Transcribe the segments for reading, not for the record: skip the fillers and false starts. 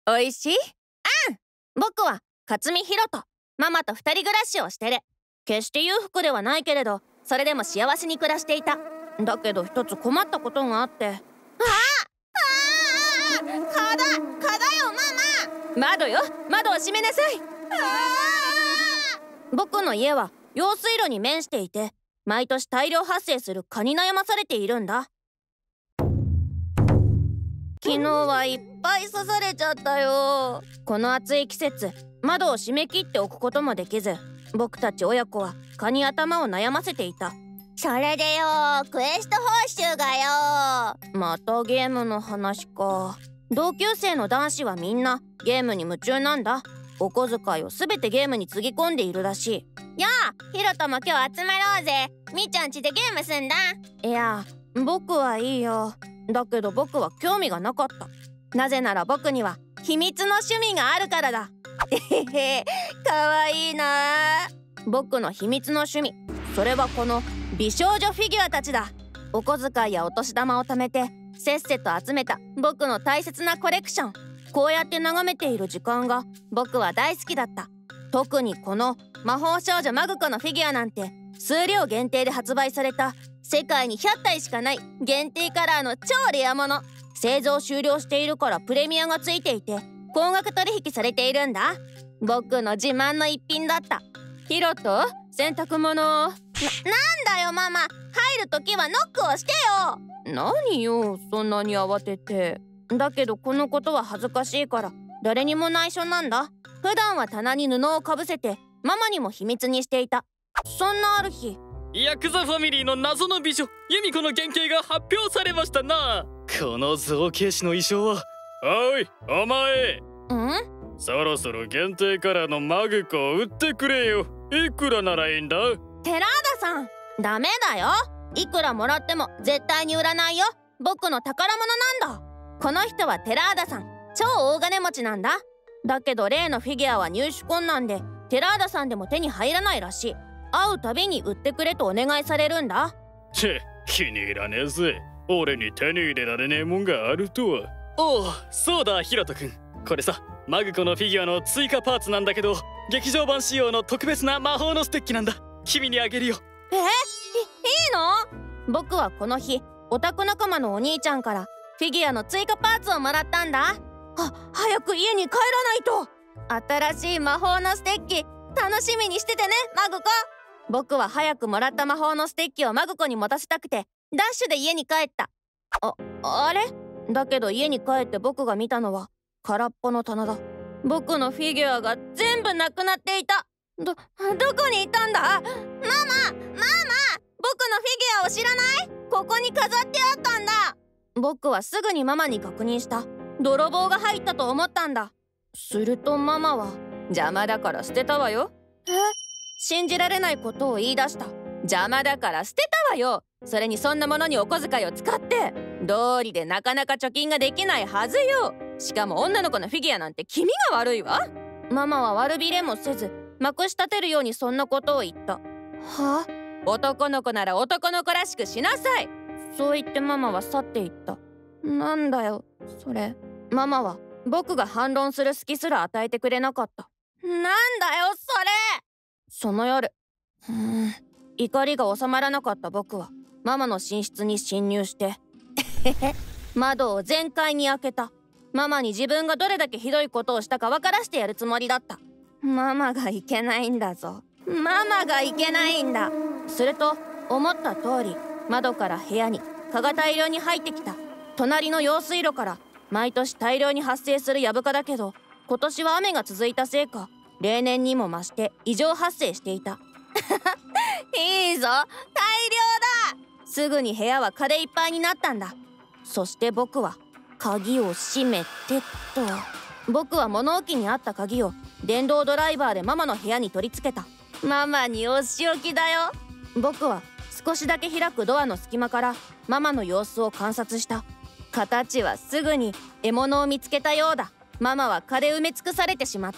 おいしい？僕は勝見ひろとママと二人暮らしをしてる。決して裕福ではないけれど、それでも幸せに暮らしていた。だけど一つ困ったことがあって。蚊だよママ。窓を閉めなさい。僕の家は用水路に面していて、毎年大量発生する蚊に悩まされているんだ。昨日はいっぱい刺されちゃったよ。この暑い季節、窓を閉め切っておくこともできず、僕たち親子は蚊に頭を悩ませていた。 それでよ、クエスト報酬がよ。 またゲームの話か。同級生の男子はみんなゲームに夢中なんだ。お小遣いをすべてゲームにつぎ込んでいるらしい。 やあ、ヒロトも今日集まろうぜ。みーちゃん家でゲームすんだ。 いや、僕はいいよ。だけど僕は興味がなかった。なぜなら僕には秘密の趣味があるからだ。かわいいな。僕の秘密の趣味、それはこの美少女フィギュアたちだ。お小遣いやお年玉を貯めてせっせと集めた僕の大切なコレクション。こうやって眺めている時間が僕は大好きだった。特にこの魔法少女マグコのフィギュアなんて、数量限定で発売された世界に100体しかない限定カラーの超レアもの。製造終了しているからプレミアがついていて高額取引されているんだ。僕の自慢の一品だった。ヒロト、洗濯物。なんだよママ、入るときはノックをしてよ。 何よ、そんなに慌てて。だけどこのことは恥ずかしいから誰にも内緒なんだ。普段は棚に布をかぶせてママにも秘密にしていた。そんなある日、 ヤクザファミリーの謎の美女ユミコの原型が発表されましたな。この造形師の衣装は。おいお前、そろそろ限定カラーのマグコを売ってくれよ。いくらならいいんだ？ テラーダさん、ダメだよ。いくらもらっても絶対に売らないよ。僕の宝物なんだ。この人はテラーダさん、超大金持ちなんだ。だけど例のフィギュアは入手困難でテラーダさんでも手に入らないらしい。会うたびに売ってくれとお願いされるんだ。 気に入らねえぜ。俺に手に入れられねえもんがあるとは。おお、そうだヒロトくん、これさ、マグコのフィギュアの追加パーツなんだけど、劇場版仕様の特別な魔法のステッキなんだ。君にあげるよ。 いいの？僕はこの日オタク仲間のお兄ちゃんからフィギュアの追加パーツをもらったんだ。早く家に帰らないと。新しい魔法のステッキ楽しみにしててね、マグコ。僕は早くもらった魔法のステッキをマグコに持たせたくてダッシュで家に帰った。あれだけど家に帰って僕が見たのは空っぽの棚だ。僕のフィギュアが全部なくなっていた。どこにいたんだ？ママ、僕のフィギュアを知らない？ここに飾ってあったんだ。僕はすぐにママに確認した。泥棒が入ったと思ったんだ。するとママは、邪魔だから捨てたわよ。信じられないことを言い出した。邪魔だから捨てたわよ。それにそんなものにお小遣いを使って、道理でなかなか貯金ができないはずよ。しかも女の子のフィギュアなんて気味が悪いわ。ママは悪びれもせずまくし立てるようにそんなことを言った。男の子なら男の子らしくしなさい。そう言ってママは去っていった。なんだよそれ。ママは僕が反論する隙すら与えてくれなかった。なんだよそれ。その夜、怒りが収まらなかった僕はママの寝室に侵入して窓を全開に開けた。ママに自分がどれだけひどいことをしたか分からしてやるつもりだった。ママがいけないんだぞ。ママがいけないんだ。すると思った通り窓から部屋に蚊が大量に入ってきた。隣の用水路から毎年大量に発生するヤブ蚊だけど、今年は雨が続いたせいか例年にも増して異常発生していた。いいぞ、大量だ。すぐに部屋は蚊でいっぱいになったんだ。そして僕は鍵を閉めてと。僕は物置にあった鍵を電動ドライバーでママの部屋に取り付けた。ママにお仕置きだよ。僕は少しだけ開くドアの隙間からママの様子を観察した。形はすぐに獲物を見つけたようだ。ママは蚊で埋め尽くされてしまった。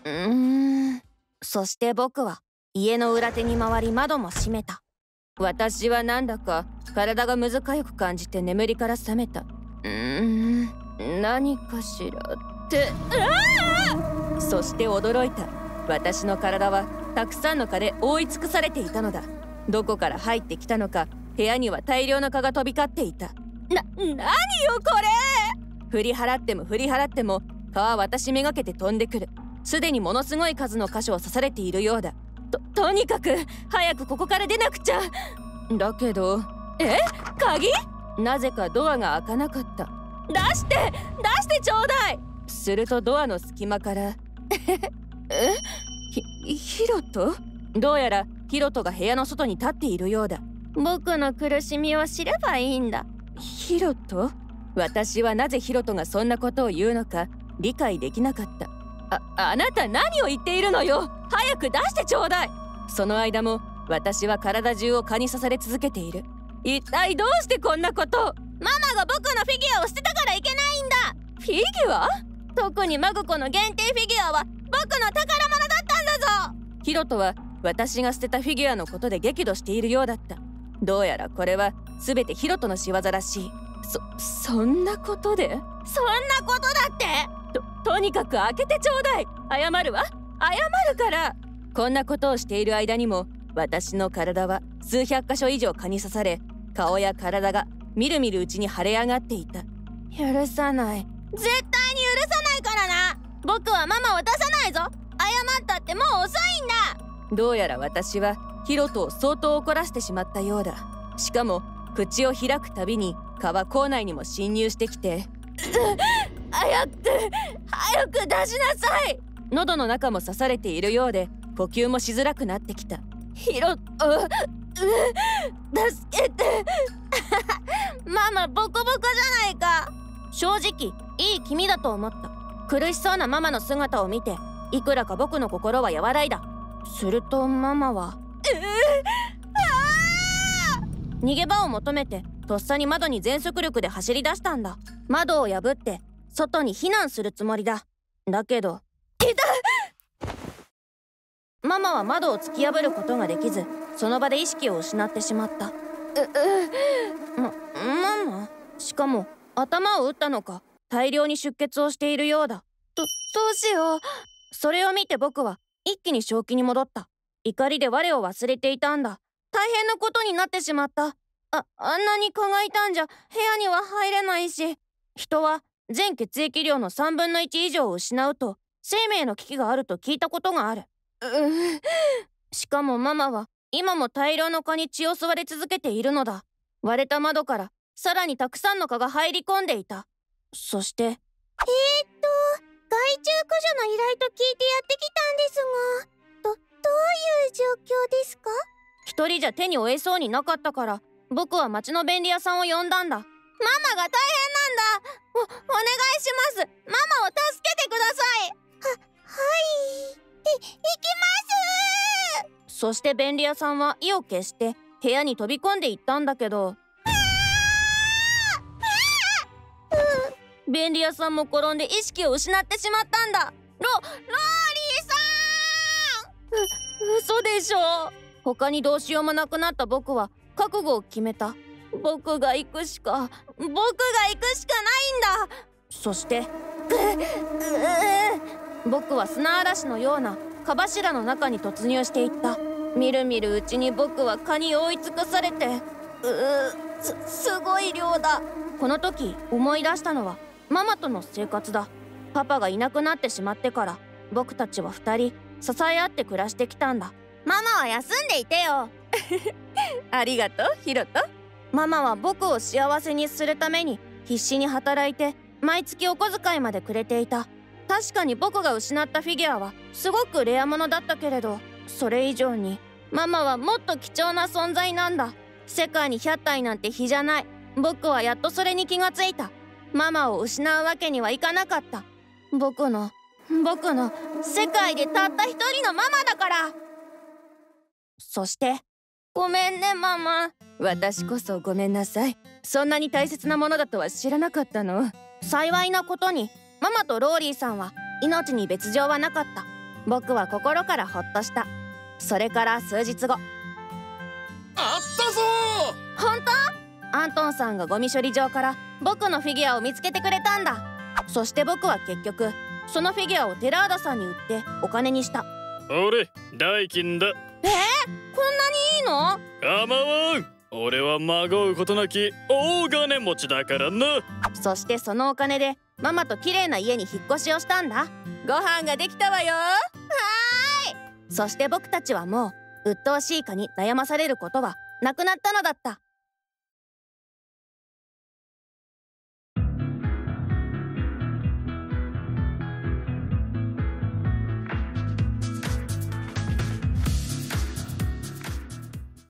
そして僕は家の裏手に回り窓も閉めた。私はなんだか体がむずかゆく感じて眠りから覚めた。何かしらそして驚いた。私の体はたくさんの蚊で覆い尽くされていたのだ。どこから入ってきたのか、部屋には大量の蚊が飛び交っていた。何よこれ。振り払っても振り払っても蚊は私めがけて飛んでくる。すでにものすごい数の箇所を刺されているようだ。とにかく早くここから出なくちゃ。だけど鍵？なぜかドアが開かなかった。出してちょうだい。するとドアの隙間からヒロト？どうやらヒロトが部屋の外に立っているようだ。 僕の苦しみを知ればいいんだ。 ヒロト？私はなぜヒロトがそんなことを言うのか理解できなかった。あなた何を言っているのよ。早く出してちょうだい。その間も私は体中を蚊に刺され続けている。一体どうしてこんなこと？ ママが僕のフィギュアを捨てたからいけないんだ。 フィギュア？ 特にマグコの限定フィギュアは僕の宝物だったんだぞ。 ヒロトは私が捨てたフィギュアのことで激怒しているようだった。どうやらこれは全てヒロトの仕業らしい。そんなことで？ そんなことだって？ とにかく開けてちょうだい。謝るわ。謝るから。こんなことをしている間にも私の体は数百箇所以上蚊に刺され、顔や体がみるみるうちに腫れ上がっていた。 許さない。絶対に許さないからな。僕はママを出さないぞ。謝ったってもう遅いんだ。 どうやら私はヒロトを相当怒らせてしまったようだ。しかも口を開くたびに蚊は口内にも侵入してきて早く出しなさい。喉の中も刺されているようで呼吸もしづらくなってきた。ヒロト、助けてママボコボコじゃないか。正直いい気味だと思った。苦しそうなママの姿を見ていくらか僕の心は和らいだ。するとママは逃げ場を求めてとっさに窓に全速力で走り出したんだ。窓を破って外に避難するつもりだ。だけどママは窓を突き破ることができず、その場で意識を失ってしまった。ママ？しかも頭を打ったのか大量に出血をしているようだ。どうしよう。それを見て僕は一気に正気に戻った。怒りで我を忘れていたんだ。大変なことになってしまった。あんなに蚊がいたんじゃ部屋には入れないし、人は全血液量の3分の1以上を失うと生命の危機があると聞いたことがある。しかもママは今も大量の蚊に血を吸われ続けているのだ。割れた窓からさらにたくさんの蚊が入り込んでいた。そして害虫駆除の依頼と聞いてやってきたんですが、どういう状況ですか？一人じゃ手に負えそうになかったから僕は町の便利屋さんを呼んだんだ。ママが大変なんだ。お願いします。ママを助けてください。はい。行きます。そして便利屋さんは意を決して部屋に飛び込んでいったんだけど、便利屋さんも転んで意識を失ってしまったんだ。ローリーさん！嘘でしょ。他にどうしようもなくなった僕は覚悟を決めた。僕が行くしかないんだ。そして僕は砂嵐のような蚊柱の中に突入していった。みるみるうちに僕は蚊に覆い尽くされて、すごい量だ。この時思い出したのはママとの生活だ。パパがいなくなってしまってから僕たちは2人支え合って暮らしてきたんだ。ママは休んでいてよ。ありがとうヒロト。ママは僕を幸せにするために必死に働いて毎月お小遣いまでくれていた。確かに僕が失ったフィギュアはすごくレアものだったけれど、それ以上にママはもっと貴重な存在なんだ。世界に100体なんて比じゃない。僕はやっとそれに気がついた。ママを失うわけにはいかなかった。僕の世界でたった一人のママだから。そしてごめんねママ。私こそごめんなさい。そんなに大切なものだとは知らなかったの。幸いなことにママとローリーさんは命に別状はなかった。僕は心からほっとした。それから数日後。 あったぞー。本当？アントンさんがゴミ処理場から僕のフィギュアを見つけてくれたんだ。そして僕は結局そのフィギュアをテラーダさんに売ってお金にした。 俺代金だ。 こんなにいいの？ 構わん。俺はまごうことなき大金持ちだからな。 そしてそのお金でママと綺麗な家に引っ越しをしたんだ。 ご飯ができたわよ。はそして僕たちはもう鬱陶しい蚊に悩まされることはなくなったのだった。